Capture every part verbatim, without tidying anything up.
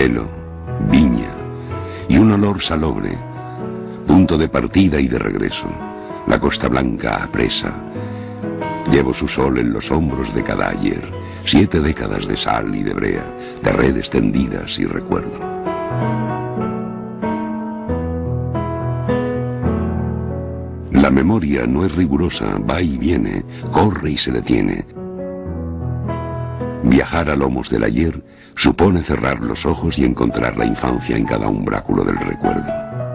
cielo, viña y un olor salobre, punto de partida y de regreso, la Costa Blanca apresa. Llevo su sol en los hombros de cada ayer, siete décadas de sal y de brea, de redes tendidas y recuerdo. La memoria no es rigurosa, va y viene, corre y se detiene. Viajar a lomos del ayer supone cerrar los ojos y encontrar la infancia en cada umbráculo del recuerdo.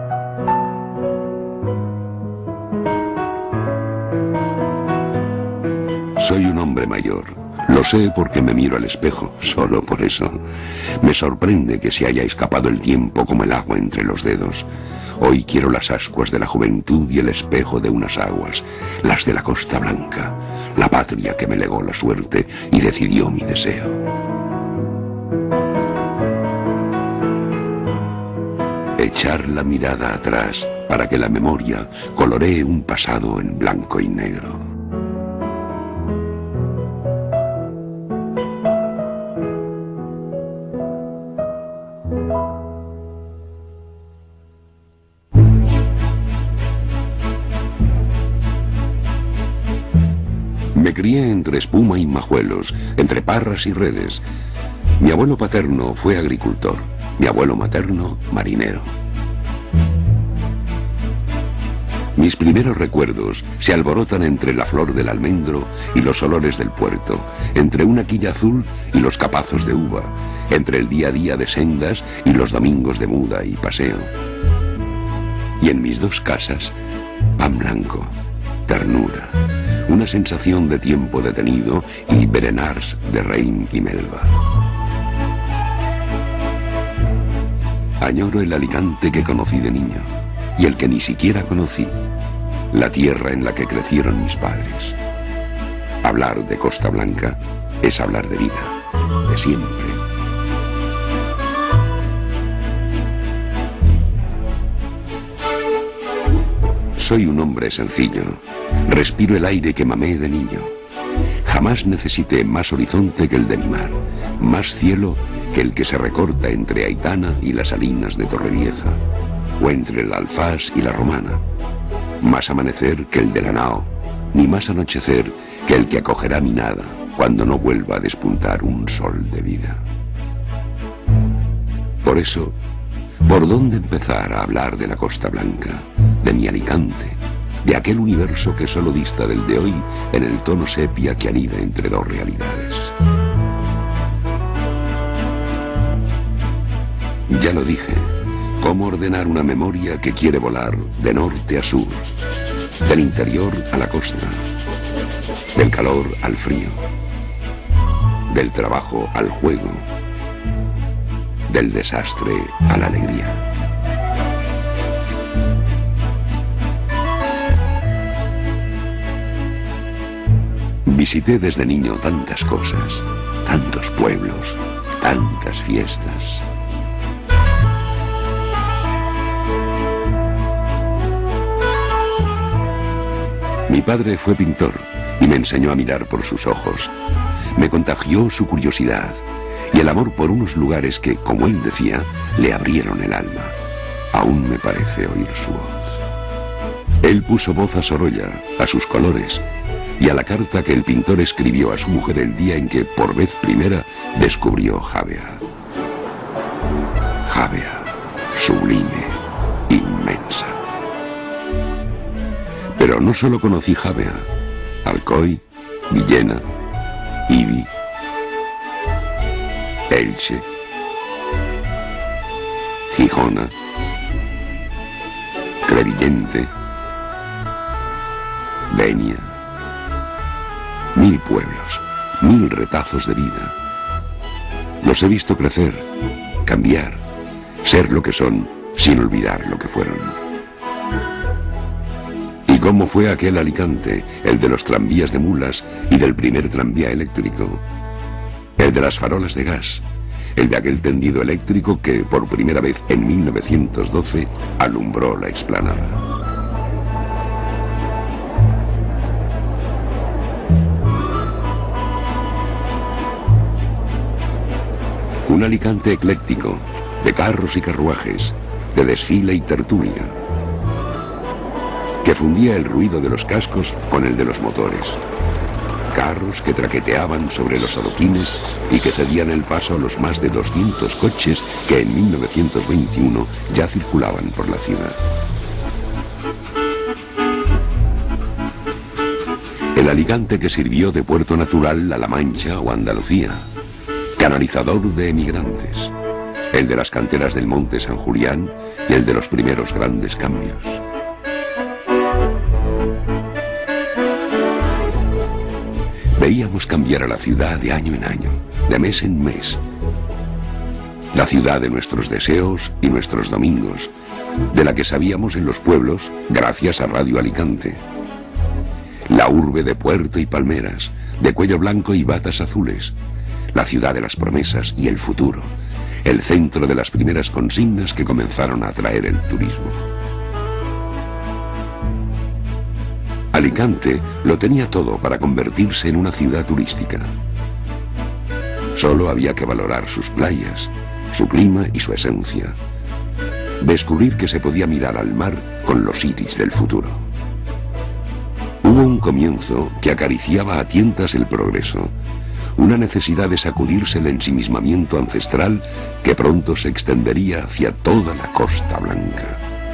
Soy un hombre mayor. Lo sé porque me miro al espejo, solo por eso. Me sorprende que se haya escapado el tiempo como el agua entre los dedos. Hoy quiero las ascuas de la juventud y el espejo de unas aguas, las de la Costa Blanca, la patria que me legó la suerte y decidió mi deseo. Echar la mirada atrás para que la memoria coloree un pasado en blanco y negro. Me crié entre espuma y majuelos, entre parras y redes. Mi abuelo paterno fue agricultor, mi abuelo materno marinero. Mis primeros recuerdos se alborotan entre la flor del almendro y los olores del puerto, entre una quilla azul y los capazos de uva, entre el día a día de sendas y los domingos de muda y paseo. Y en mis dos casas, pan blanco, ternura, una sensación de tiempo detenido y berenars de Rein y Melva. Añoro el Alicante que conocí de niño y el que ni siquiera conocí, la tierra en la que crecieron mis padres. Hablar de Costa Blanca es hablar de vida, de siempre. Soy un hombre sencillo. Respiro el aire que mamé de niño. Jamás necesité más horizonte que el de mi mar, más cielo que el que se recorta entre Aitana y las salinas de Torrevieja, o entre el Alfaz y la Romana. Más amanecer que el de la Nao, ni más anochecer que el que acogerá mi nada cuando no vuelva a despuntar un sol de vida. Por eso, ¿por dónde empezar a hablar de la Costa Blanca, de mi Alicante, de aquel universo que solo dista del de hoy en el tono sepia que anida entre dos realidades? Ya lo dije, ¿cómo ordenar una memoria que quiere volar de norte a sur, del interior a la costa, del calor al frío, del trabajo al juego, del desastre a la alegría? Visité desde niño tantas cosas, tantos pueblos, tantas fiestas. Mi padre fue pintor y me enseñó a mirar por sus ojos. Me contagió su curiosidad y el amor por unos lugares que, como él decía, le abrieron el alma. Aún me parece oír su voz. Él puso voz a Sorolla, a sus colores, y a la carta que el pintor escribió a su mujer el día en que, por vez primera, descubrió Javea. Javea, sublime, inmensa. Pero no solo conocí Javea, Alcoy, Villena, Ibi, Elche, Gijona, Crevillente, Denia. Mil pueblos, mil retazos de vida. Los he visto crecer, cambiar, ser lo que son, sin olvidar lo que fueron. ¿Y cómo fue aquel Alicante, el de los tranvías de mulas y del primer tranvía eléctrico? El de las farolas de gas, el de aquel tendido eléctrico que por primera vez en mil novecientos doce alumbró la explanada. Un Alicante ecléctico, de carros y carruajes, de desfile y tertulia, que fundía el ruido de los cascos con el de los motores. Carros que traqueteaban sobre los adoquines y que cedían el paso a los más de doscientos coches que en mil novecientos veintiuno ya circulaban por la ciudad. El Alicante que sirvió de puerto natural a La Mancha o Andalucía, canalizador de emigrantes, el de las canteras del Monte San Julián y el de los primeros grandes cambios. Veíamos cambiar a la ciudad de año en año, de mes en mes. La ciudad de nuestros deseos y nuestros domingos, de la que sabíamos en los pueblos gracias a Radio Alicante. La urbe de puerto y palmeras, de cuello blanco y batas azules. La ciudad de las promesas y el futuro. El centro de las primeras consignas que comenzaron a atraer el turismo. Alicante lo tenía todo para convertirse en una ciudad turística. Solo había que valorar sus playas, su clima y su esencia. Descubrir que se podía mirar al mar con los iris del futuro. Hubo un comienzo que acariciaba a tientas el progreso, una necesidad de sacudirse el ensimismamiento ancestral que pronto se extendería hacia toda la Costa Blanca.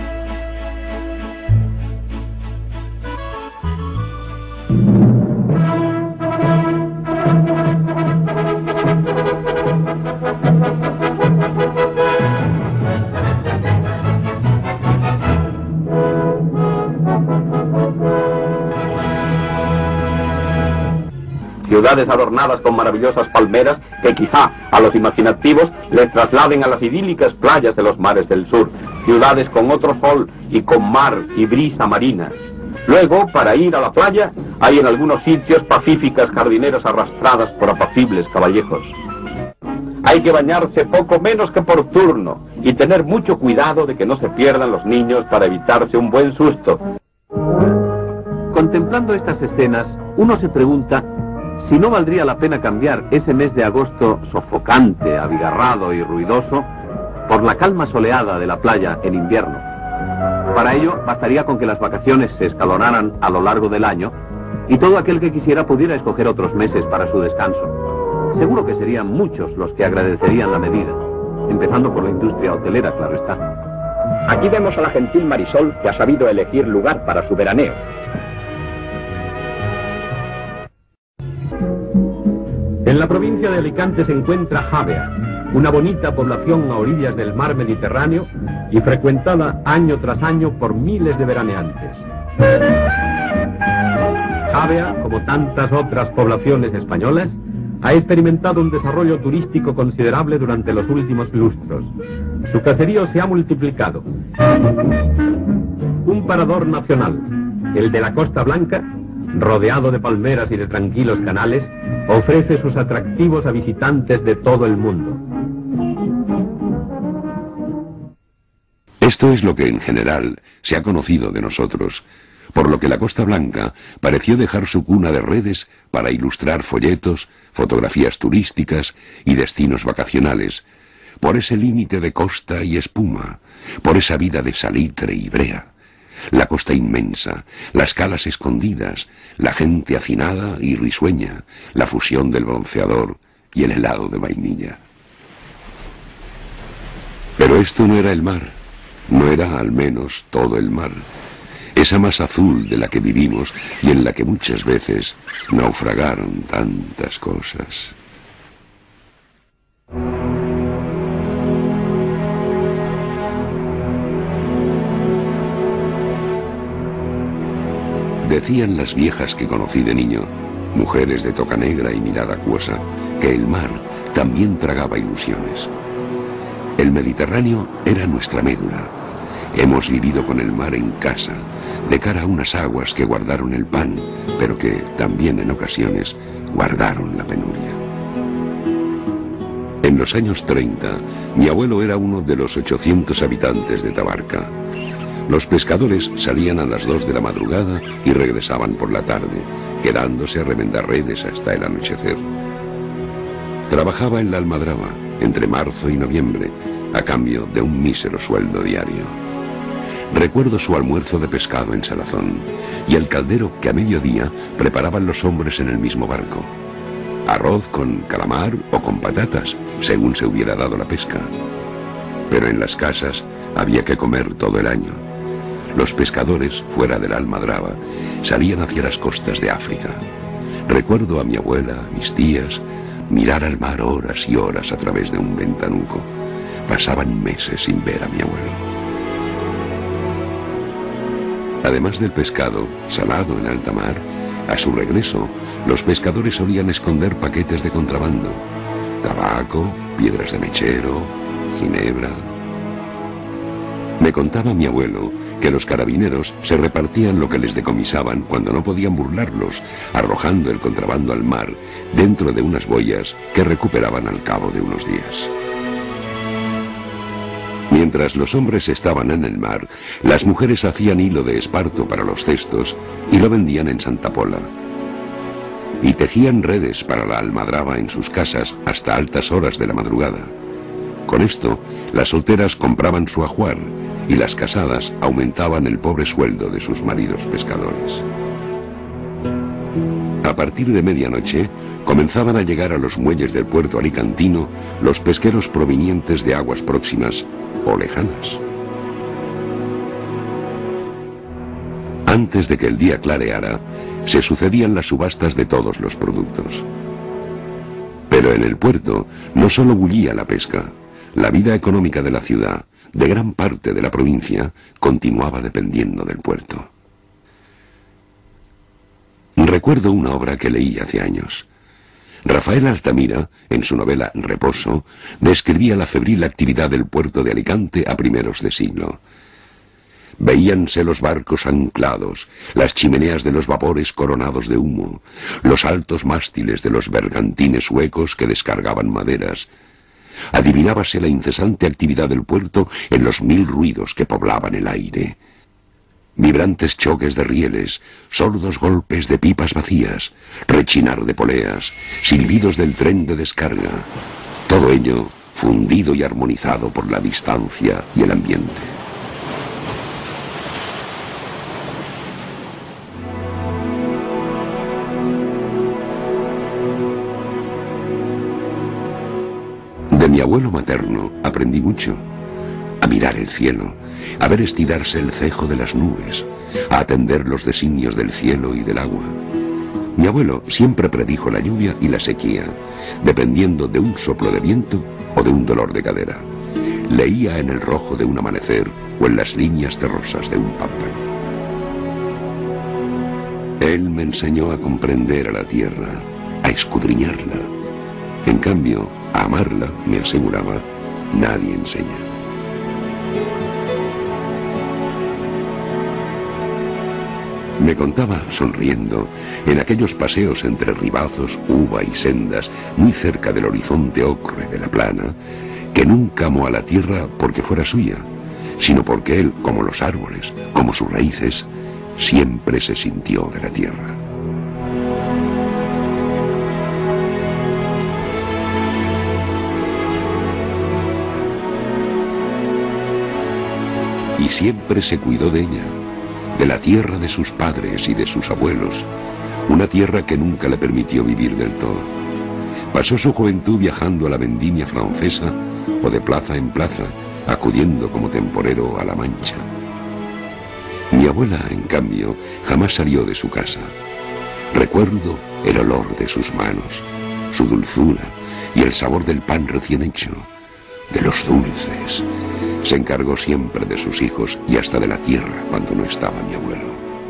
Ciudades adornadas con maravillosas palmeras que quizá a los imaginativos les trasladen a las idílicas playas de los mares del sur. Ciudades con otro sol y con mar y brisa marina. Luego, para ir a la playa, hay en algunos sitios pacíficas jardineras arrastradas por apacibles caballejos. Hay que bañarse poco menos que por turno y tener mucho cuidado de que no se pierdan los niños para evitarse un buen susto. Contemplando estas escenas, uno se pregunta si no valdría la pena cambiar ese mes de agosto sofocante, abigarrado y ruidoso por la calma soleada de la playa en invierno. Para ello bastaría con que las vacaciones se escalonaran a lo largo del año y todo aquel que quisiera pudiera escoger otros meses para su descanso. Seguro que serían muchos los que agradecerían la medida, empezando por la industria hotelera, claro está. Aquí vemos a la gentil Marisol que ha sabido elegir lugar para su veraneo. En la provincia de Alicante se encuentra Javea, una bonita población a orillas del mar Mediterráneo y frecuentada año tras año por miles de veraneantes. Javea, como tantas otras poblaciones españolas, ha experimentado un desarrollo turístico considerable durante los últimos lustros. Su caserío se ha multiplicado. Un parador nacional, el de la Costa Blanca, rodeado de palmeras y de tranquilos canales, ofrece sus atractivos a visitantes de todo el mundo. Esto es lo que en general se ha conocido de nosotros, por lo que la Costa Blanca pareció dejar su cuna de redes para ilustrar folletos, fotografías turísticas y destinos vacacionales, por ese límite de costa y espuma, por esa vida de salitre y brea. La costa inmensa, las calas escondidas, la gente hacinada y risueña, la fusión del bronceador y el helado de vainilla. Pero esto no era el mar, no era al menos todo el mar, esa masa azul de la que vivimos y en la que muchas veces naufragaron tantas cosas. Decían las viejas que conocí de niño, mujeres de toca negra y mirada acuosa, que el mar también tragaba ilusiones. El Mediterráneo era nuestra médula. Hemos vivido con el mar en casa, de cara a unas aguas que guardaron el pan, pero que también en ocasiones guardaron la penuria. En los años treinta, mi abuelo era uno de los ochocientos habitantes de Tabarca. Los pescadores salían a las dos de la madrugada y regresaban por la tarde, quedándose a remendar redes hasta el anochecer. Trabajaba en la almadraba, entre marzo y noviembre, a cambio de un mísero sueldo diario. Recuerdo su almuerzo de pescado en salazón y el caldero que a mediodía preparaban los hombres en el mismo barco. Arroz con calamar o con patatas, según se hubiera dado la pesca. Pero en las casas había que comer todo el año. Los pescadores, fuera de la almadraba, salían hacia las costas de África. Recuerdo a mi abuela, a mis tías, mirar al mar horas y horas a través de un ventanuco. Pasaban meses sin ver a mi abuelo. Además del pescado, salado en alta mar, a su regreso, los pescadores solían esconder paquetes de contrabando. Tabaco, piedras de mechero, ginebra. Me contaba mi abuelo que los carabineros se repartían lo que les decomisaban cuando no podían burlarlos, arrojando el contrabando al mar dentro de unas boyas que recuperaban al cabo de unos días. Mientras los hombres estaban en el mar, las mujeres hacían hilo de esparto para los cestos y lo vendían en Santa Pola. Y tejían redes para la almadraba en sus casas hasta altas horas de la madrugada. Con esto, las solteras compraban su ajuar y las casadas aumentaban el pobre sueldo de sus maridos pescadores. A partir de medianoche, comenzaban a llegar a los muelles del puerto alicantino los pesqueros provenientes de aguas próximas o lejanas. Antes de que el día clareara, se sucedían las subastas de todos los productos. Pero en el puerto no solo bullía la pesca, la vida económica de la ciudad, de gran parte de la provincia, continuaba dependiendo del puerto. Recuerdo una obra que leí hace años. Rafael Altamira, en su novela Reposo, describía la febril actividad del puerto de Alicante a primeros de siglo. Veíanse los barcos anclados, las chimeneas de los vapores coronados de humo, los altos mástiles de los bergantines huecos que descargaban maderas. Adivinábase la incesante actividad del puerto en los mil ruidos que poblaban el aire. Vibrantes choques de rieles, sordos golpes de pipas vacías, rechinar de poleas, silbidos del tren de descarga. Todo ello fundido y armonizado por la distancia y el ambiente. De mi abuelo materno aprendí mucho. A mirar el cielo, a ver estirarse el cejo de las nubes, a atender los designios del cielo y del agua. Mi abuelo siempre predijo la lluvia y la sequía, dependiendo de un soplo de viento o de un dolor de cadera. Leía en el rojo de un amanecer o en las líneas terrosas de un pámpano. Él me enseñó a comprender a la tierra, a escudriñarla. En cambio, a amarla, me aseguraba, nadie enseña. Me contaba, sonriendo, en aquellos paseos entre ribazos, uva y sendas, muy cerca del horizonte ocre de la plana, que nunca amó a la tierra porque fuera suya, sino porque él, como los árboles, como sus raíces, siempre se sintió de la tierra. Y siempre se cuidó de ella, de la tierra de sus padres y de sus abuelos, una tierra que nunca le permitió vivir del todo. Pasó su juventud viajando a la vendimia francesa o de plaza en plaza, acudiendo como temporero a La Mancha. Mi abuela, en cambio, jamás salió de su casa. Recuerdo el olor de sus manos, su dulzura y el sabor del pan recién hecho, de los dulces. Se encargó siempre de sus hijos y hasta de la tierra cuando no estaba mi abuelo.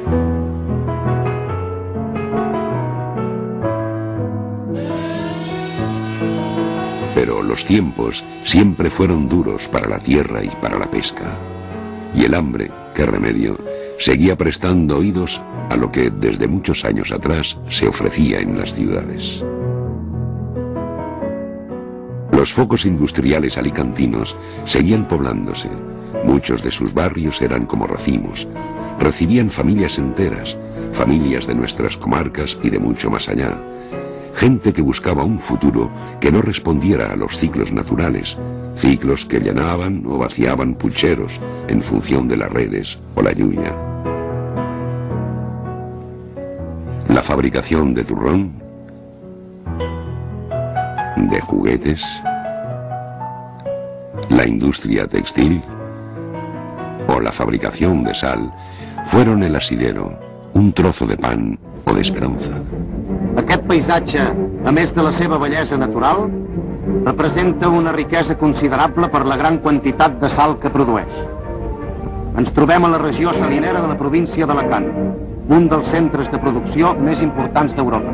Pero los tiempos siempre fueron duros para la tierra y para la pesca. Y el hambre, qué remedio, seguía prestando oídos a lo que desde muchos años atrás se ofrecía en las ciudades. Los focos industriales alicantinos seguían poblándose. Muchos de sus barrios eran como racimos. Recibían familias enteras, familias de nuestras comarcas y de mucho más allá. gente que buscaba un futuro que no respondiera a los ciclos naturales, ciclos que llenaban o vaciaban pucheros en función de las redes o la lluvia. La fabricación de turrón, de juguetes, la industria textil o la fabricación de sal fueron el asidero, un trozo de pan o de esperanza. Aquest paisatge, a més de la seva bellesa natural, representa una riquesa considerable per la gran quantitat de sal que produeix. Ens trobem a la regió salinera de la província d'Alacant, un dels centres de producció més importants d'Europa.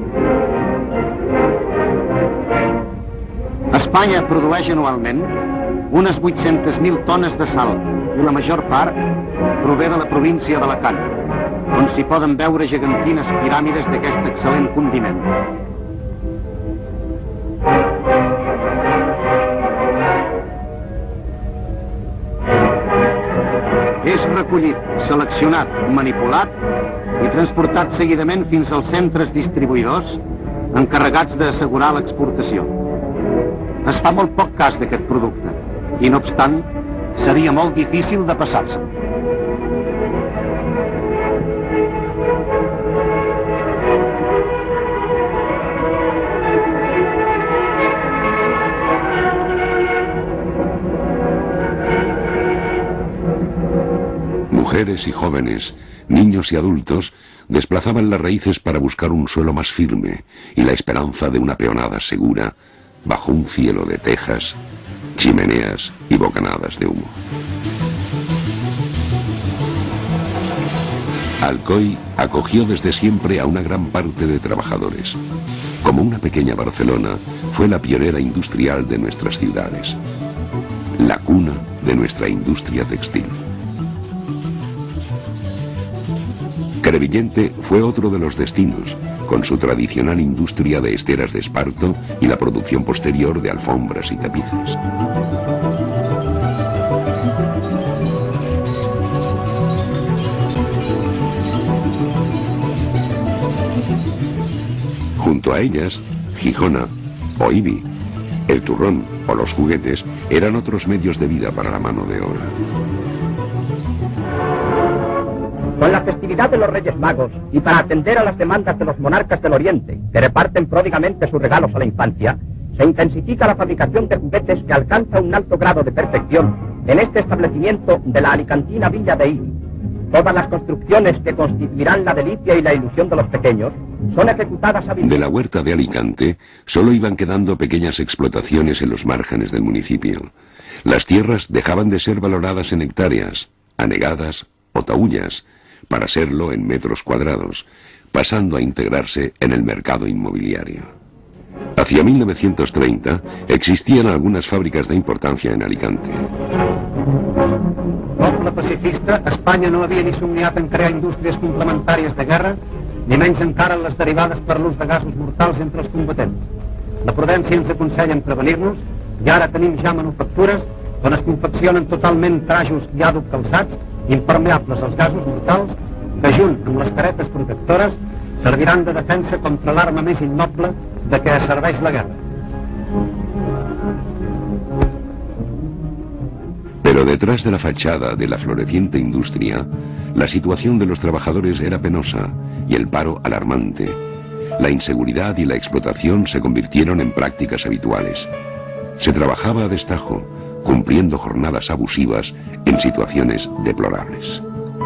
Espanya produeix anualment unes vuit-centes mil tones de sal i la major part prové de la província d'Alacant, on s'hi poden veure gegantines piràmides d'aquest excel·lent condiment. És recollit, seleccionat, manipulat i transportat seguidament fins als centres distribuïdors encarregats d'assegurar l'exportació. Es fa molt poc cas d'aquest producte i, no obstant, seria molt difícil de passar-se. Mujeres y jóvenes, niños y adultos desplazaban las raíces para buscar un suelo más firme y la esperanza de una peonada segura bajo un cielo de tejas, chimeneas y bocanadas de humo. Alcoy acogió desde siempre a una gran parte de trabajadores. Como una pequeña Barcelona, fue la pionera industrial de nuestras ciudades, la cuna de nuestra industria textil. Crevillente fue otro de los destinos, con su tradicional industria de esteras de esparto y la producción posterior de alfombras y tapices. Junto a ellas, Gijona o Ibi, el turrón o los juguetes eran otros medios de vida para la mano de obra. Con la festividad de los Reyes Magos y para atender a las demandas de los monarcas del Oriente, que reparten pródigamente sus regalos a la infancia, se intensifica la fabricación de juguetes que alcanza un alto grado de perfección en este establecimiento de la alicantina Villa de Ibi. Todas las construcciones que constituirán la delicia y la ilusión de los pequeños son ejecutadas a... De la huerta de Alicante solo iban quedando pequeñas explotaciones en los márgenes del municipio. Las tierras dejaban de ser valoradas en hectáreas, anegadas o taullas, para serlo en metros cuadrados, pasando a integrarse en el mercado inmobiliario. Hacia mil novecientos treinta existían algunas fábricas de importancia en Alicante. Poble pacifista, Espanya no havia ni somniat en crear indústries complementàries de guerra, ni menys encara les derivades per l'ús de gasos mortals entre els combatents. La prudència ens aconsella en prevenir-nos, i ara tenim ja manufactures on es confeccionen totalment trajos i àdhuc calçats impermeables als gasos mortals que, junt amb les caretes protectores, serviran de defensa contra l'arma més innoble de què serveix la guerra. Pero detrás de la fachada de la floreciente industria, la situación de los trabajadores era penosa y el paro alarmante. La inseguridad y la explotación se convirtieron en prácticas habituales. Se trabajaba a destajo, cumpliendo jornadas abusivas en situaciones deplorables.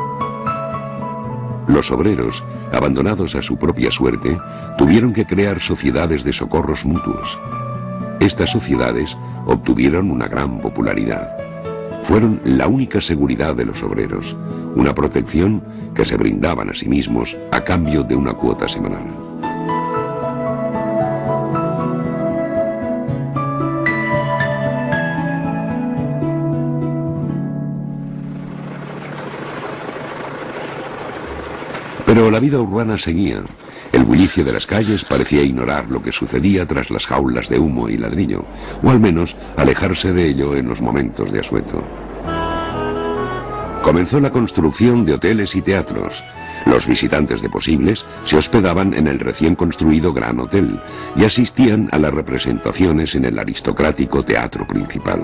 Los obreros, abandonados a su propia suerte, tuvieron que crear sociedades de socorros mutuos. Estas sociedades obtuvieron una gran popularidad. Fueron la única seguridad de los obreros, una protección que se brindaban a sí mismos a cambio de una cuota semanal. Pero la vida urbana seguía. El bullicio de las calles parecía ignorar lo que sucedía tras las jaulas de humo y ladrillo, o al menos alejarse de ello en los momentos de asueto. Comenzó la construcción de hoteles y teatros. Los visitantes de Posibles se hospedaban en el recién construido Gran Hotel y asistían a las representaciones en el aristocrático teatro principal.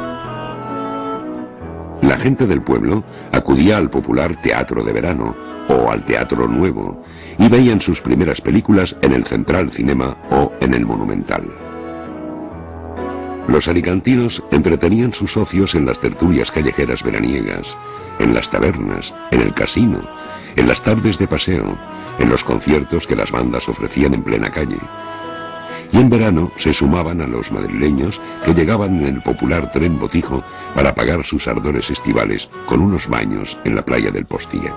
La gente del pueblo acudía al popular Teatro de Verano o al Teatro Nuevo y veían sus primeras películas en el Central Cinema o en el Monumental. Los alicantinos entretenían sus ocios en las tertulias callejeras veraniegas, en las tabernas, en el casino, en las tardes de paseo, en los conciertos que las bandas ofrecían en plena calle. Y en verano se sumaban a los madrileños que llegaban en el popular tren botijo para pagar sus ardores estivales con unos baños en la playa del Postiguet.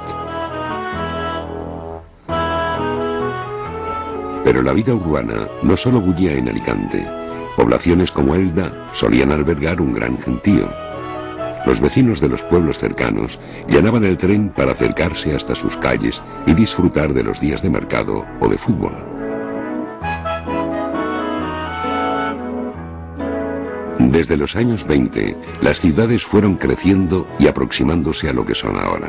Pero la vida urbana no solo bullía en Alicante. Poblaciones como Elda solían albergar un gran gentío. Los vecinos de los pueblos cercanos llenaban el tren para acercarse hasta sus calles y disfrutar de los días de mercado o de fútbol. Desde los años veinte, las ciudades fueron creciendo y aproximándose a lo que son ahora.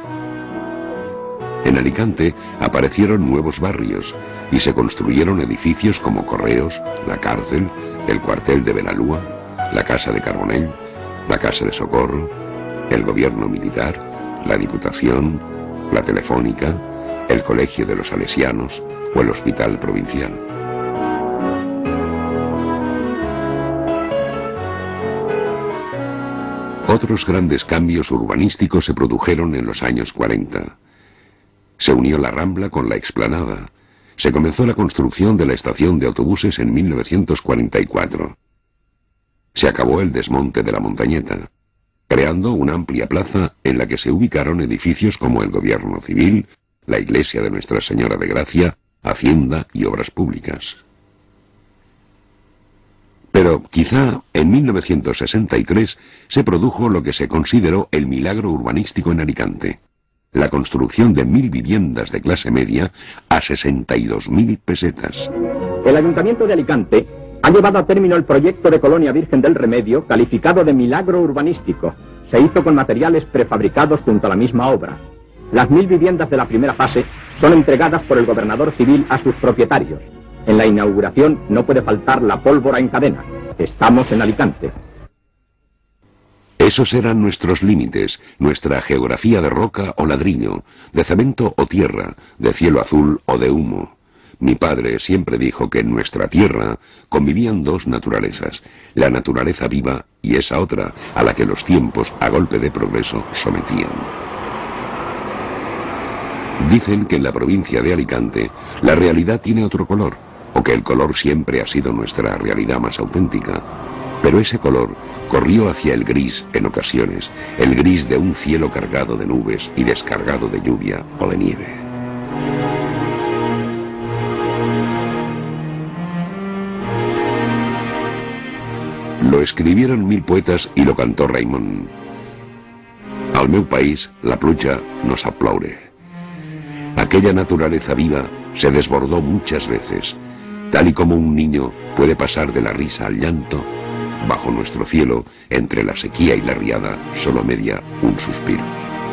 En Alicante aparecieron nuevos barrios y se construyeron edificios como Correos, la cárcel, el cuartel de Benalúa, la casa de Carbonell, la Casa de Socorro, el gobierno militar, la Diputación, la Telefónica, el Colegio de los Salesianos o el Hospital Provincial. Otros grandes cambios urbanísticos se produjeron en los años cuarenta. Se unió la Rambla con la Explanada. Se comenzó la construcción de la estación de autobuses en mil novecientos cuarenta y cuatro. Se acabó el desmonte de la Montañeta, creando una amplia plaza en la que se ubicaron edificios como el Gobierno Civil, la Iglesia de Nuestra Señora de Gracia, Hacienda y Obras Públicas. Pero quizá en mil novecientos sesenta y tres se produjo lo que se consideró el milagro urbanístico en Alicante: la construcción de mil viviendas de clase media a sesenta y dos mil pesetas. El Ayuntamiento de Alicante ha llevado a término el proyecto de Colonia Virgen del Remedio, calificado de milagro urbanístico. Se hizo con materiales prefabricados junto a la misma obra. Las mil viviendas de la primera fase son entregadas por el gobernador civil a sus propietarios. En la inauguración no puede faltar la pólvora en cadena. Estamos en Alicante. Esos eran nuestros límites, nuestra geografía de roca o ladrillo, de cemento o tierra, de cielo azul o de humo. Mi padre siempre dijo que en nuestra tierra convivían dos naturalezas, la naturaleza viva y esa otra a la que los tiempos, a golpe de progreso, sometían. Dicen que en la provincia de Alicante la realidad tiene otro color, o que el color siempre ha sido nuestra realidad más auténtica. Pero ese color corrió hacia el gris en ocasiones, el gris de un cielo cargado de nubes y descargado de lluvia o de nieve. Lo escribieron mil poetas y lo cantó Raimon. Al meu país la pluja nos aplaude. Aquella naturaleza viva se desbordó muchas veces, tal y como un niño puede pasar de la risa al llanto. Bajo nuestro cielo, entre la sequía y la riada, solo media un suspiro.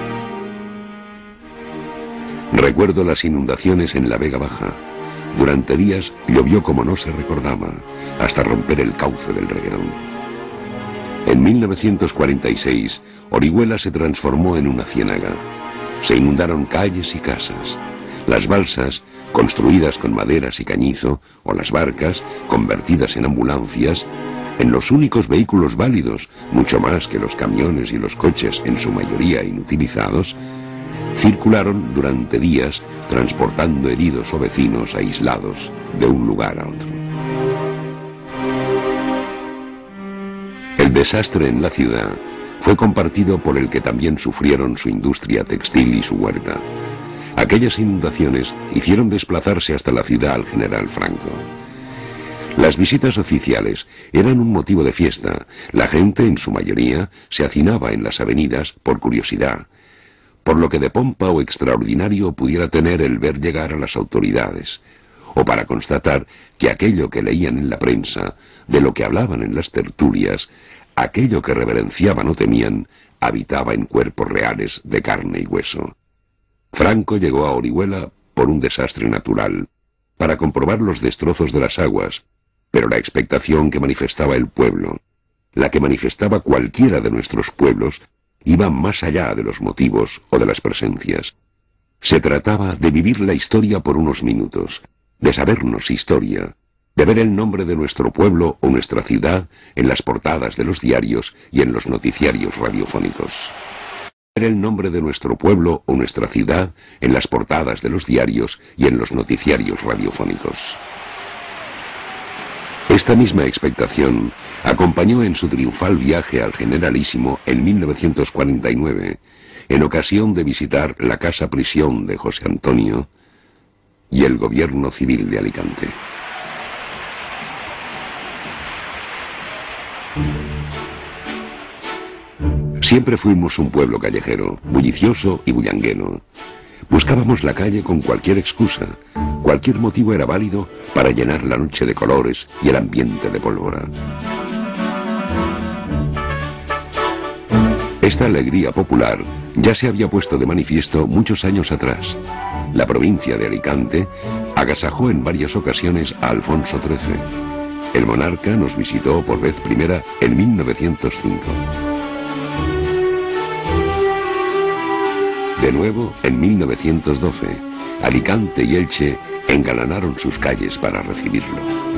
Recuerdo las inundaciones en la Vega Baja. Durante días llovió como no se recordaba, hasta romper el cauce del Reguerón. En mil novecientos cuarenta y seis, Orihuela se transformó en una ciénaga. Se inundaron calles y casas. Las balsas, construidas con maderas y cañizo, o las barcas, convertidas en ambulancias, en los únicos vehículos válidos, mucho más que los camiones y los coches, en su mayoría inutilizados, circularon durante días transportando heridos o vecinos aislados de un lugar a otro. El desastre en la ciudad fue compartido por el que también sufrieron su industria textil y su huerta. Aquellas inundaciones hicieron desplazarse hasta la ciudad al general Franco. Las visitas oficiales eran un motivo de fiesta. La gente, en su mayoría, se hacinaba en las avenidas por curiosidad, por lo que de pompa o extraordinario pudiera tener el ver llegar a las autoridades, o para constatar que aquello que leían en la prensa, de lo que hablaban en las tertulias, aquello que reverenciaban o temían habitaba en cuerpos reales de carne y hueso. Franco llegó a Orihuela por un desastre natural, para comprobar los destrozos de las aguas, pero la expectación que manifestaba el pueblo, la que manifestaba cualquiera de nuestros pueblos, iba más allá de los motivos o de las presencias. Se trataba de vivir la historia por unos minutos, de sabernos historia, de ver el nombre de nuestro pueblo o nuestra ciudad en las portadas de los diarios y en los noticiarios radiofónicos. Ver el nombre de nuestro pueblo o nuestra ciudad en las portadas de los diarios y en los noticiarios radiofónicos. Esta misma expectación acompañó en su triunfal viaje al Generalísimo en mil novecientos cuarenta y nueve, en ocasión de visitar la casa prisión de José Antonio y el gobierno civil de Alicante. Siempre fuimos un pueblo callejero, bullicioso y bullanguero. Buscábamos la calle con cualquier excusa. Cualquier motivo era válido para llenar la noche de colores y el ambiente de pólvora. Esta alegría popular ya se había puesto de manifiesto muchos años atrás. La provincia de Alicante agasajó en varias ocasiones a Alfonso trece. El monarca nos visitó por vez primera en mil novecientos cinco. De nuevo, en mil novecientos doce, Alicante y Elche engalanaron sus calles para recibirlo.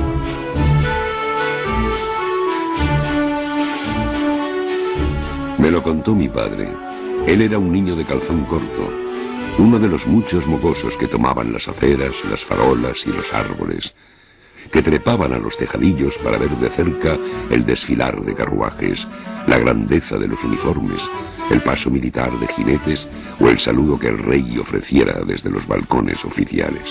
Me lo contó mi padre. Él era un niño de calzón corto, uno de los muchos mocosos que tomaban las aceras, las farolas y los árboles, que trepaban a los tejadillos para ver de cerca el desfilar de carruajes, la grandeza de los uniformes, el paso militar de jinetes o el saludo que el rey ofreciera desde los balcones oficiales.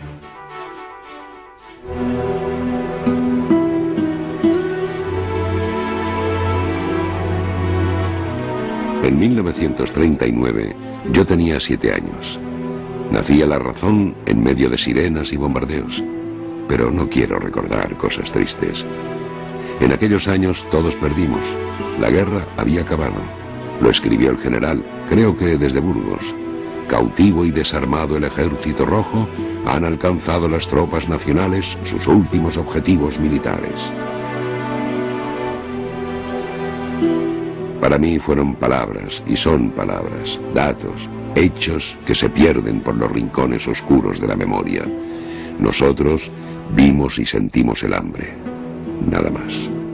En mil novecientos treinta y nueve yo tenía siete años. Nacía la razón en medio de sirenas y bombardeos. Pero no quiero recordar cosas tristes. En aquellos años todos perdimos. La guerra había acabado. Lo escribió el general, creo que desde Burgos. Cautivo y desarmado el ejército rojo, han alcanzado las tropas nacionales sus últimos objetivos militares. Para mí fueron palabras, y son palabras, datos, hechos que se pierden por los rincones oscuros de la memoria. Nosotros vimos y sentimos el hambre, nada más.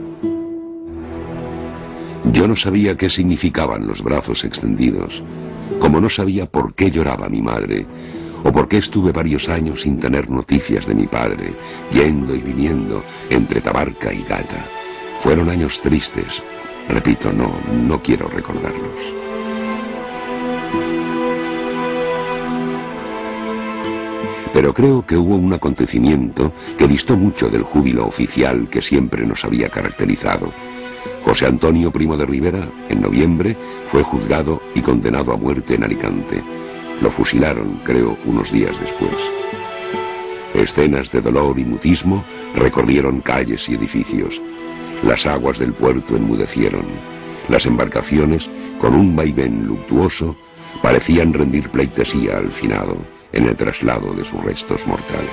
Yo no sabía qué significaban los brazos extendidos, como no sabía por qué lloraba mi madre, o por qué estuve varios años sin tener noticias de mi padre, yendo y viniendo entre Tabarca y Gata. Fueron años tristes, repito, no, no quiero recordarlos. Pero creo que hubo un acontecimiento que distó mucho del júbilo oficial que siempre nos había caracterizado. José Antonio Primo de Rivera, en noviembre, fue juzgado y condenado a muerte en Alicante. Lo fusilaron, creo, unos días después. Escenas de dolor y mutismo recorrieron calles y edificios. Las aguas del puerto enmudecieron. Las embarcaciones, con un vaivén luctuoso, parecían rendir pleitesía al finado en el traslado de sus restos mortales.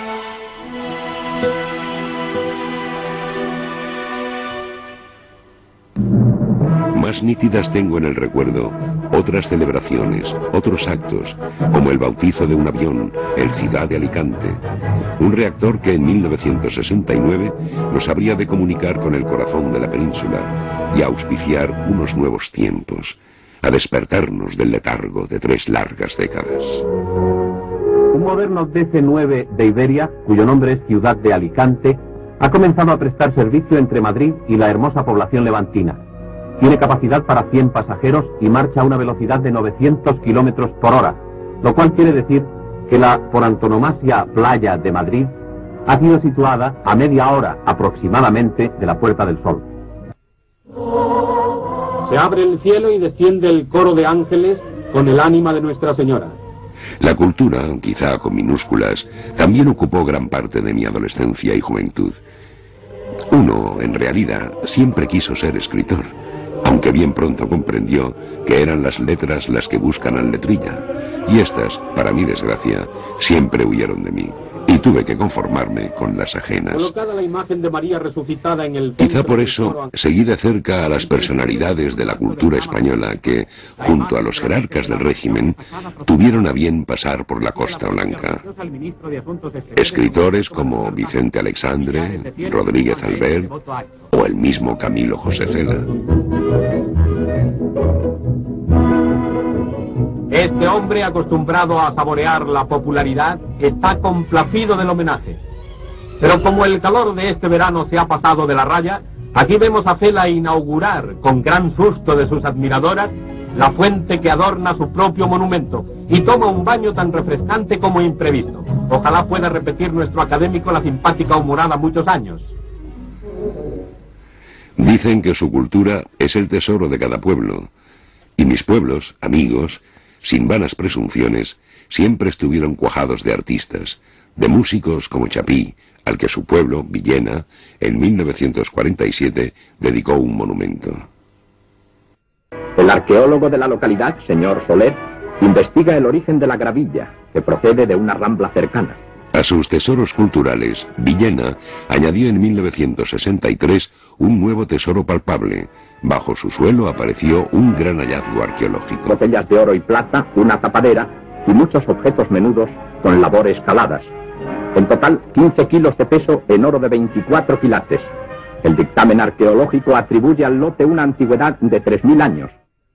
Más nítidas tengo en el recuerdo otras celebraciones, otros actos, como el bautizo de un avión, el Ciudad de Alicante, un reactor que en mil novecientos sesenta y nueve nos habría de comunicar con el corazón de la península y auspiciar unos nuevos tiempos, a despertarnos del letargo de tres largas décadas. Un moderno D C nueve de Iberia, cuyo nombre es Ciudad de Alicante, ha comenzado a prestar servicio entre Madrid y la hermosa población levantina. Tiene capacidad para cien pasajeros y marcha a una velocidad de novecientos kilómetros por hora, lo cual quiere decir que la por antonomasia playa de Madrid ha sido situada a media hora aproximadamente de la Puerta del Sol. Se abre el cielo y desciende el coro de ángeles con el ánima de Nuestra Señora. La cultura, quizá con minúsculas, también ocupó gran parte de mi adolescencia y juventud. Uno, en realidad, siempre quiso ser escritor, aunque bien pronto comprendió que eran las letras las que buscan al letrilla, y estas, para mi desgracia, siempre huyeron de mí, y tuve que conformarme con las ajenas. Colocada la imagen de María resucitada en el Quizá por eso seguí de cerca a las personalidades de la cultura española que, junto a los jerarcas del régimen, tuvieron a bien pasar por la Costa Blanca. Escritores como Vicente Alexandre, Rodríguez Albert o el mismo Camilo José Cela. Este hombre, acostumbrado a saborear la popularidad, está complacido del homenaje. Pero como el calor de este verano se ha pasado de la raya, aquí vemos a Cela inaugurar, con gran susto de sus admiradoras, la fuente que adorna su propio monumento, y toma un baño tan refrescante como imprevisto. Ojalá pueda repetir nuestro académico la simpática humorada muchos años. Dicen que su cultura es el tesoro de cada pueblo, y mis pueblos, amigos, sin vanas presunciones, siempre estuvieron cuajados de artistas, de músicos como Chapí, al que su pueblo, Villena, en mil novecientos cuarenta y siete, dedicó un monumento. El arqueólogo de la localidad, señor Soler, investiga el origen de la gravilla, que procede de una rambla cercana. A sus tesoros culturales, Villena añadió en mil novecientos sesenta y tres un nuevo tesoro palpable. Bajo su suelo apareció un gran hallazgo arqueológico. Botellas de oro y plata, una tapadera y muchos objetos menudos con labores caladas. En total, quince kilos de peso en oro de veinticuatro quilates. El dictamen arqueológico atribuye al lote una antigüedad de tres mil años.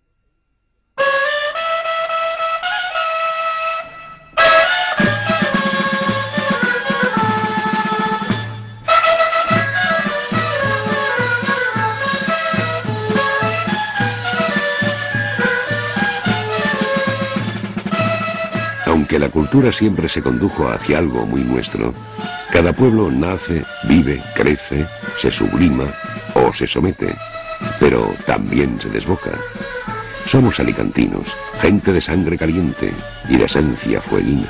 Aunque la cultura siempre se condujo hacia algo muy nuestro, cada pueblo nace, vive, crece, se sublima o se somete, pero también se desboca. Somos alicantinos, gente de sangre caliente y de esencia fueguina.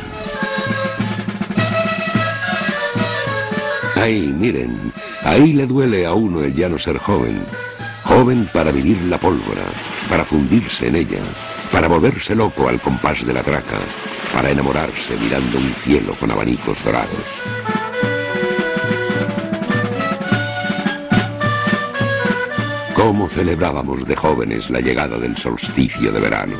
¡Ay, miren! Ahí le duele a uno el ya no ser joven. Joven para vivir la pólvora, para fundirse en ella, para volverse loco al compás de la traca, para enamorarse mirando un cielo con abanicos dorados. ¿Cómo celebrábamos de jóvenes la llegada del solsticio de verano?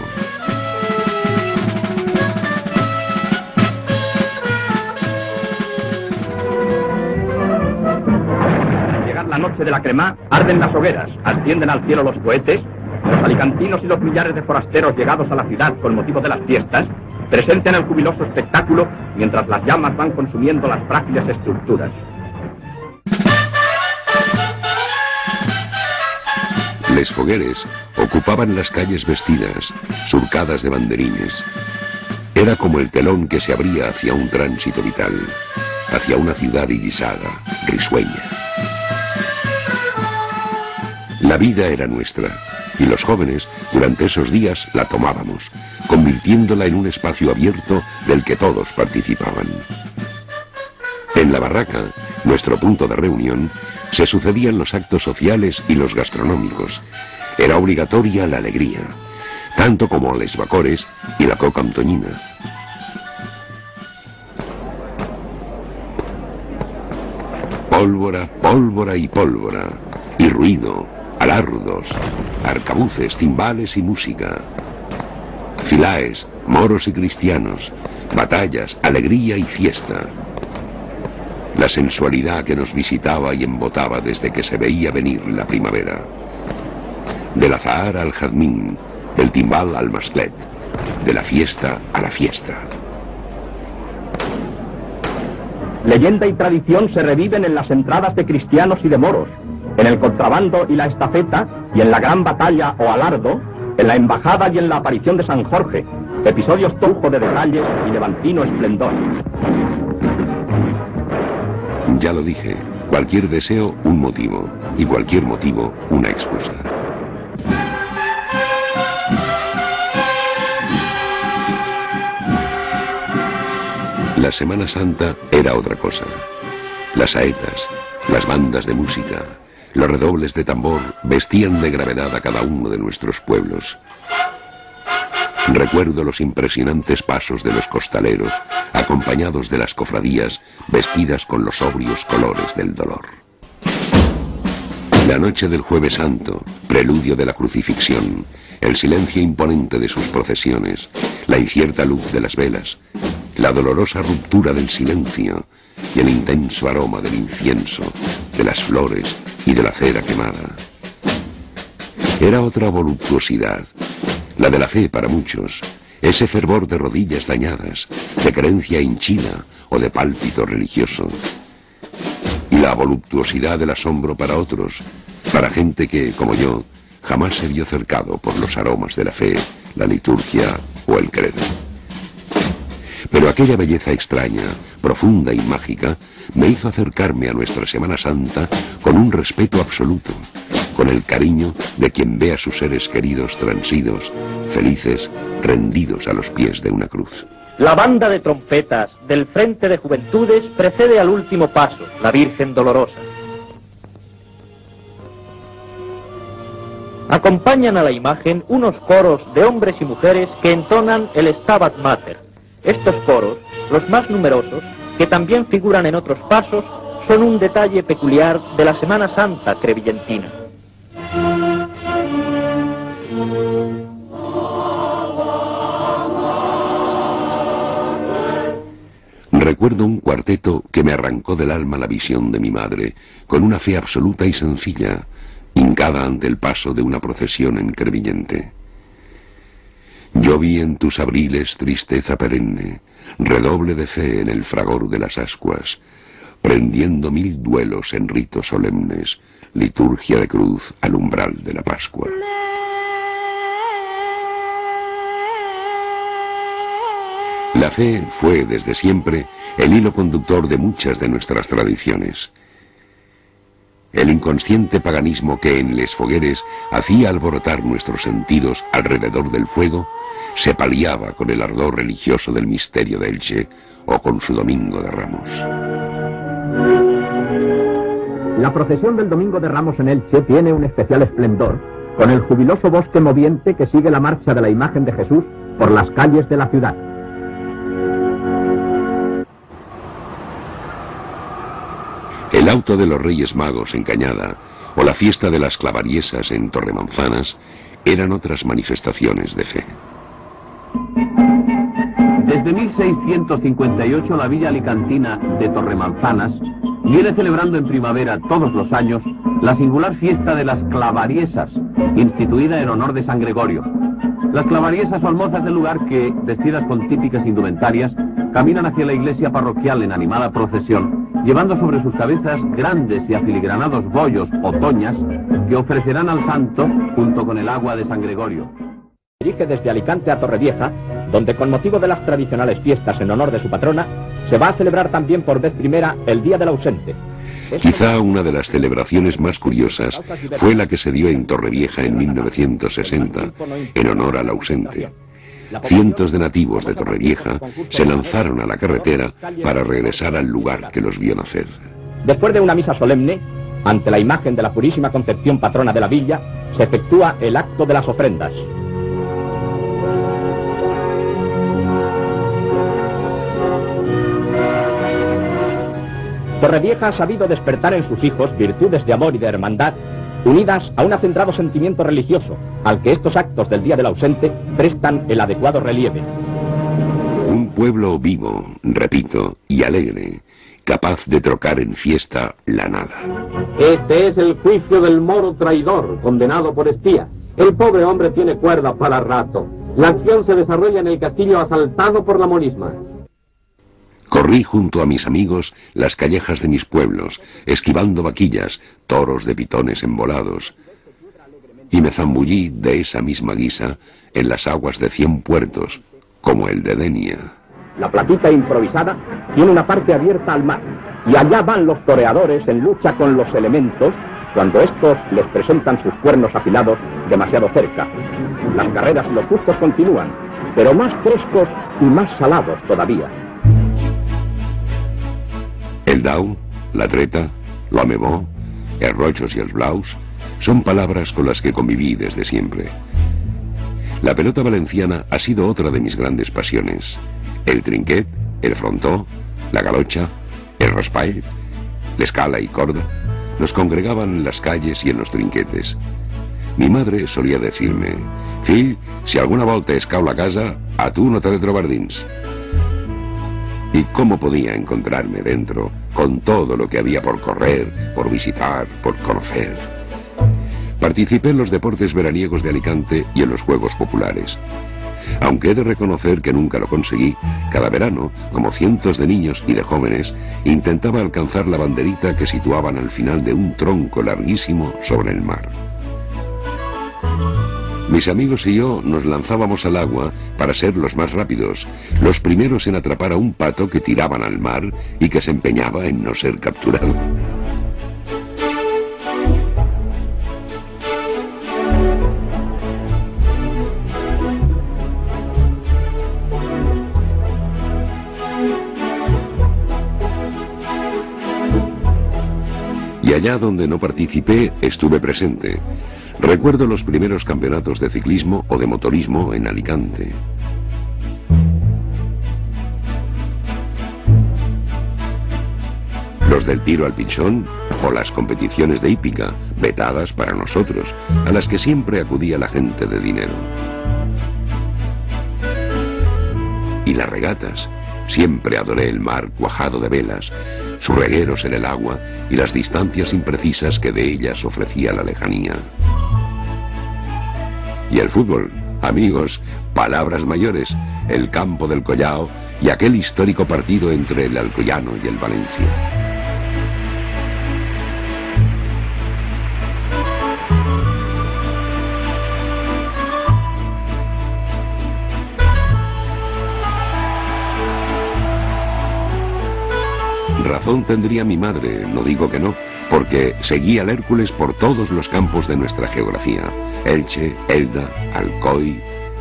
Al llegar la noche de la cremá, arden las hogueras, ascienden al cielo los cohetes. Los alicantinos y los millares de forasteros llegados a la ciudad con motivo de las fiestas presencian el jubiloso espectáculo mientras las llamas van consumiendo las frágiles estructuras. Les fogueres ocupaban las calles vestidas, surcadas de banderines. Era como el telón que se abría hacia un tránsito vital, hacia una ciudad irisada, risueña. La vida era nuestra, y los jóvenes, durante esos días, la tomábamos, convirtiéndola en un espacio abierto del que todos participaban. En la barraca, nuestro punto de reunión, se sucedían los actos sociales y los gastronómicos. Era obligatoria la alegría, tanto como les bacores y la coca antoñina. Pólvora, pólvora y pólvora, y ruido, alardos, arcabuces, timbales y música. Filaes, moros y cristianos, batallas, alegría y fiesta. La sensualidad que nos visitaba y embotaba desde que se veía venir la primavera. Del azahar al jazmín, del timbal al masclet, de la fiesta a la fiesta. Leyenda y tradición se reviven en las entradas de cristianos y de moros, en el contrabando y la estafeta, y en la gran batalla o alardo, en la embajada y en la aparición de San Jorge, episodios lujo de detalles y levantino esplendor. Ya lo dije, cualquier deseo un motivo, y cualquier motivo una excusa. La Semana Santa era otra cosa. Las saetas, Las bandas de música, los redobles de tambor vestían de gravedad a cada uno de nuestros pueblos. Recuerdo los impresionantes pasos de los costaleros, acompañados de las cofradías vestidas con los sobrios colores del dolor. La noche del Jueves Santo, preludio de la crucifixión, el silencio imponente de sus procesiones, la incierta luz de las velas, la dolorosa ruptura del silencio y el intenso aroma del incienso, de las flores y de la cera quemada. Era otra voluptuosidad, la de la fe para muchos, ese fervor de rodillas dañadas, de creencia hinchida o de pálpito religioso. Y la voluptuosidad del asombro para otros, para gente que, como yo, jamás se vio cercado por los aromas de la fe, la liturgia o el credo. Pero aquella belleza extraña, profunda y mágica, me hizo acercarme a nuestra Semana Santa con un respeto absoluto, con el cariño de quien ve a sus seres queridos transidos, felices, rendidos a los pies de una cruz. La banda de trompetas del Frente de Juventudes precede al último paso, la Virgen Dolorosa. Acompañan a la imagen unos coros de hombres y mujeres que entonan el Stabat Mater. Estos coros, los más numerosos, que también figuran en otros pasos, son un detalle peculiar de la Semana Santa crevillentina. Recuerdo un cuarteto que me arrancó del alma la visión de mi madre, con una fe absoluta y sencilla, hincada ante el paso de una procesión en Crevillente. Yo vi en tus abriles tristeza perenne, redoble de fe en el fragor de las ascuas, prendiendo mil duelos en ritos solemnes, liturgia de cruz al umbral de la Pascua. La fe fue, desde siempre, el hilo conductor de muchas de nuestras tradiciones. El inconsciente paganismo que en les fogueres hacía alborotar nuestros sentidos alrededor del fuego, se paliaba con el ardor religioso del misterio de Elche o con su Domingo de Ramos. La procesión del Domingo de Ramos en Elche tiene un especial esplendor, con el jubiloso bosque moviente que sigue la marcha de la imagen de Jesús por las calles de la ciudad. El auto de los Reyes Magos en Cañada o la fiesta de las Clavariesas en Torremanzanas eran otras manifestaciones de fe. Desde mil seiscientos cincuenta y ocho la villa alicantina de Torremanzanas viene celebrando en primavera todos los años la singular fiesta de las Clavariesas, instituida en honor de San Gregorio. Las Clavariesas son mozas del lugar que, vestidas con típicas indumentarias, caminan hacia la iglesia parroquial en animada procesión, llevando sobre sus cabezas grandes y afiligranados bollos o toñas que ofrecerán al santo junto con el agua de San Gregorio. Dirige desde Alicante a Torrevieja, donde con motivo de las tradicionales fiestas en honor de su patrona, se va a celebrar también por vez primera el Día del Ausente. Quizá una de las celebraciones más curiosas fue la que se dio en Torrevieja en mil novecientos sesenta, en honor al ausente. Cientos de nativos de Torrevieja se lanzaron a la carretera para regresar al lugar que los vio nacer. Después de una misa solemne, ante la imagen de la Purísima Concepción, patrona de la villa, se efectúa el acto de las ofrendas. Torrevieja ha sabido despertar en sus hijos virtudes de amor y de hermandad, unidas a un acendrado sentimiento religioso, al que estos actos del Día del Ausente prestan el adecuado relieve. Un pueblo vivo, repito, y alegre, capaz de trocar en fiesta la nada. Este es el juicio del moro traidor, condenado por espía. El pobre hombre tiene cuerda para rato. La acción se desarrolla en el castillo asaltado por la morisma. Corrí junto a mis amigos las callejas de mis pueblos, esquivando vaquillas, toros de pitones embolados, y me zambullí de esa misma guisa en las aguas de cien puertos, como el de Denia. La plaquita improvisada tiene una parte abierta al mar, y allá van los toreadores en lucha con los elementos, cuando estos les presentan sus cuernos afilados demasiado cerca. Las carreras y los sustos continúan, pero más frescos y más salados todavía. El dau, la treta, l'home-bo, els rojos y els blaus, son palabras con las que conviví desde siempre. La pelota valenciana ha sido otra de mis grandes pasiones. El trinquet, el frontó, la galocha, el raspall, l'escala y corda, nos congregaban en las calles y en los trinquetes. Mi madre solía decirme: fill, si alguna volta es cau la casa, a tú no te de trobar dins. ¿Y cómo podía encontrarme dentro con todo lo que había por correr, por visitar, por conocer? Participé en los deportes veraniegos de Alicante y en los Juegos Populares. Aunque he de reconocer que nunca lo conseguí, cada verano, como cientos de niños y de jóvenes, intentaba alcanzar la banderita que situaban al final de un tronco larguísimo sobre el mar. Mis amigos y yo nos lanzábamos al agua para ser los más rápidos, los primeros en atrapar a un pato que tiraban al mar y que se empeñaba en no ser capturado. Y allá donde no participé, estuve presente. Recuerdo los primeros campeonatos de ciclismo o de motorismo en Alicante. Los del tiro al pichón o las competiciones de hípica, vetadas para nosotros, a las que siempre acudía la gente de dinero. Y las regatas. Siempre adoré el mar cuajado de velas, sus regueros en el agua y las distancias imprecisas que de ellas ofrecía la lejanía. Y el fútbol, amigos, palabras mayores, el campo del Collao y aquel histórico partido entre el Alcoyano y el Valencia. Razón tendría mi madre, no digo que no, porque seguía al Hércules por todos los campos de nuestra geografía: Elche, Elda, Alcoy.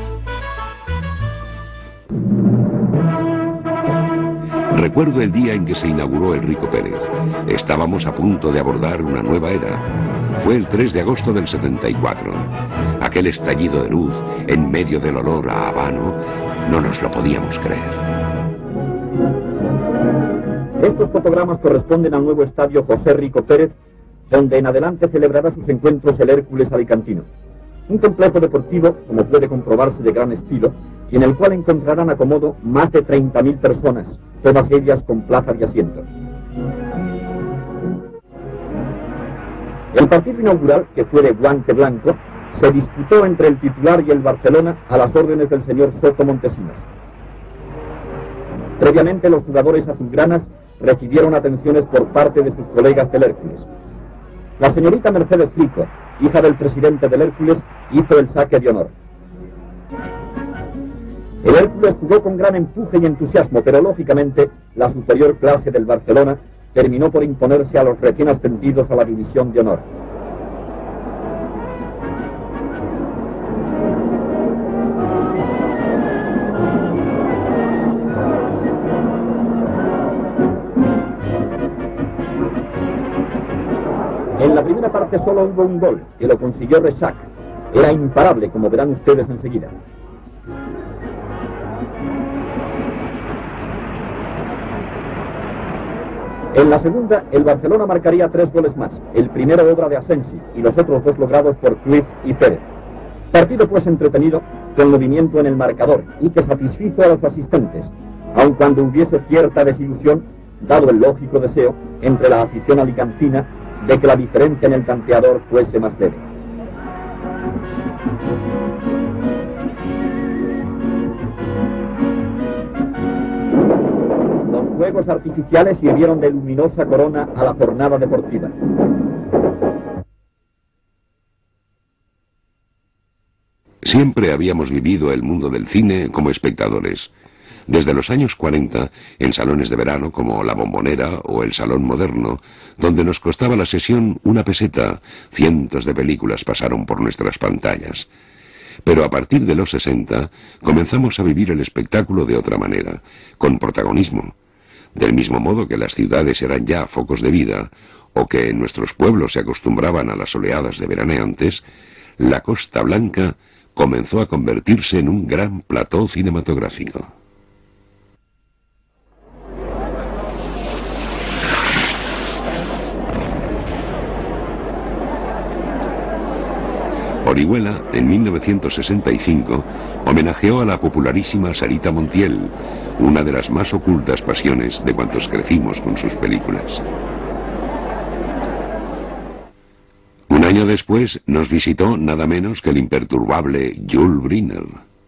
Recuerdo el día en que se inauguró el Rico Pérez. Estábamos a punto de abordar una nueva era. Fue el tres de agosto del setenta y cuatro. Aquel estallido de luz, en medio del olor a habano, no nos lo podíamos creer. Estos fotogramas corresponden al nuevo estadio José Rico Pérez, donde en adelante celebrará sus encuentros el Hércules alicantino. Un complejo deportivo, como puede comprobarse, de gran estilo, y en el cual encontrarán acomodo más de treinta mil personas, todas ellas con plazas y asientos. El partido inaugural, que fue de guante blanco, se disputó entre el titular y el Barcelona a las órdenes del señor Soto Montesinos. Previamente, los jugadores azulgranas recibieron atenciones por parte de sus colegas del Hércules. La señorita Mercedes Rico, hija del presidente del Hércules, hizo el saque de honor. El Hércules jugó con gran empuje y entusiasmo, pero lógicamente la superior clase del Barcelona terminó por imponerse a los recién ascendidos a la división de honor. En la primera parte solo hubo un gol, que lo consiguió Rechac. Era imparable, como verán ustedes enseguida. En la segunda, el Barcelona marcaría tres goles más, el primero obra de Asensi y los otros dos logrados por Cruyff y Pérez. Partido pues entretenido, con movimiento en el marcador y que satisfizo a los asistentes, aun cuando hubiese cierta desilusión, dado el lógico deseo entre la afición alicantina de que la diferencia en el tanteador fuese más leve. Los fuegos artificiales sirvieron de luminosa corona a la jornada deportiva. Siempre habíamos vivido el mundo del cine como espectadores. Desde los años cuarenta, en salones de verano como La Bombonera o el Salón Moderno, donde nos costaba la sesión una peseta, cientos de películas pasaron por nuestras pantallas. Pero a partir de los sesenta, comenzamos a vivir el espectáculo de otra manera, con protagonismo. Del mismo modo que las ciudades eran ya focos de vida, o que en nuestros pueblos se acostumbraban a las oleadas de veraneantes, la Costa Blanca comenzó a convertirse en un gran plató cinematográfico. Orihuela, en mil novecientos sesenta y cinco, homenajeó a la popularísima Sarita Montiel, una de las más ocultas pasiones de cuantos crecimos con sus películas. Un año después nos visitó nada menos que el imperturbable Jules Briner.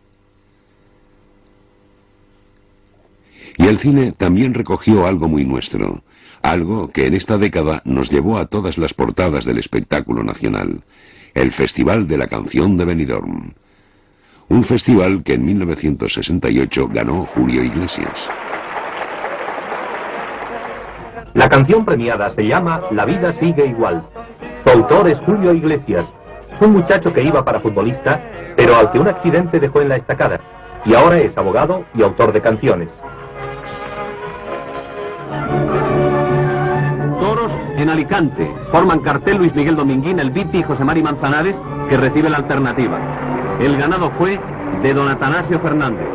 Y el cine también recogió algo muy nuestro, algo que en esta década nos llevó a todas las portadas del espectáculo nacional: el Festival de la Canción de Benidorm. Un festival que en mil novecientos sesenta y ocho ganó Julio Iglesias. La canción premiada se llama La vida sigue igual. Su autor es Julio Iglesias, un muchacho que iba para futbolista, pero al que un accidente dejó en la estacada, y ahora es abogado y autor de canciones. Toros en Alicante. Forman cartel Luis Miguel Dominguín, El Viti y José Mari Manzanares, que recibe la alternativa. El ganado fue de don Atanasio Fernández.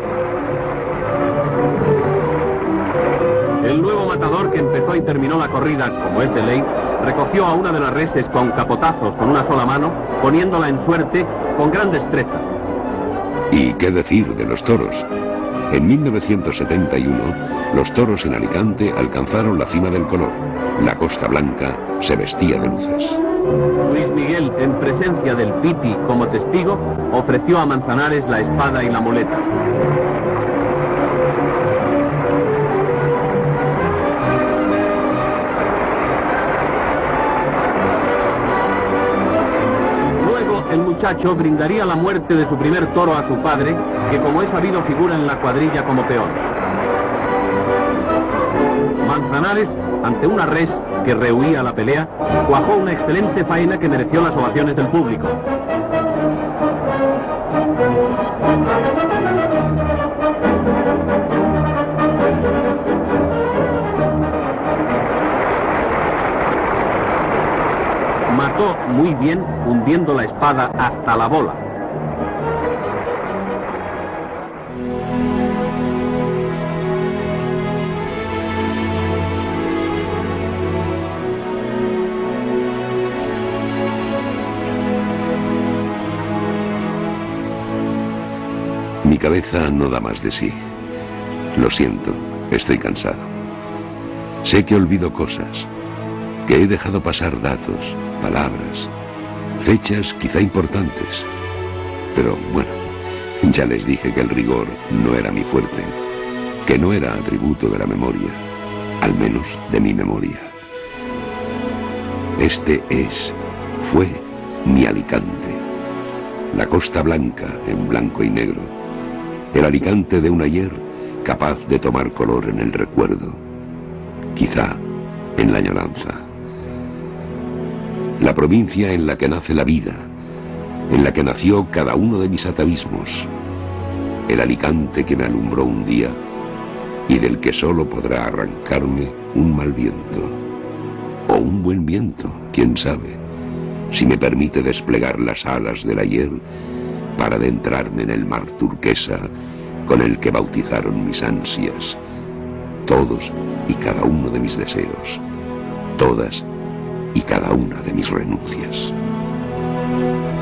El nuevo matador, que empezó y terminó la corrida, como es de ley, recogió a una de las reses con capotazos con una sola mano, poniéndola en suerte con gran destreza. ¿Y qué decir de los toros? En mil novecientos setenta y uno, los toros en Alicante alcanzaron la cima del color. La Costa Blanca se vestía de luces. Luis Miguel, en presencia del Piti como testigo, ofreció a Manzanares la espada y la muleta. Luego el muchacho brindaría la muerte de su primer toro a su padre, que como es sabido figura en la cuadrilla como peón. Manzanares, ante una res que rehuía la pelea, cuajó una excelente faena que mereció las ovaciones del público. Mató muy bien, hundiendo la espada hasta la bola. Mi cabeza no da más de sí. Lo siento, estoy cansado. Sé que olvido cosas, que he dejado pasar datos, palabras, fechas quizá importantes. Pero bueno, ya les dije que el rigor no era mi fuerte, que no era atributo de la memoria, al menos de mi memoria. Este es, fue mi Alicante, la Costa Blanca en blanco y negro. El Alicante de un ayer capaz de tomar color en el recuerdo, quizá en la añoranza. La provincia en la que nace la vida, en la que nació cada uno de mis atavismos. El Alicante que me alumbró un día y del que solo podrá arrancarme un mal viento. O un buen viento, quién sabe, si me permite desplegar las alas del ayer para adentrarme en el mar turquesa con el que bautizaron mis ansias, todos y cada uno de mis deseos, todas y cada una de mis renuncias.